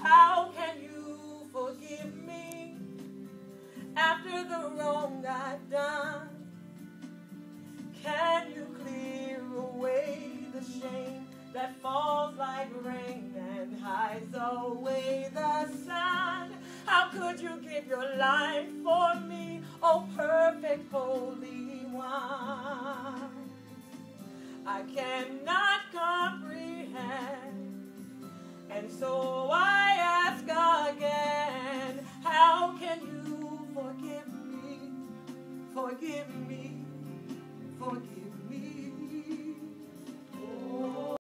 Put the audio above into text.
How can you forgive me after the wrong I've done? Can you clear away the shame that falls like rain and hides away the sun? How could you give your life for me, oh perfect Holy One? I cannot comprehend, and so I ask again, how can you forgive me, forgive me, forgive me?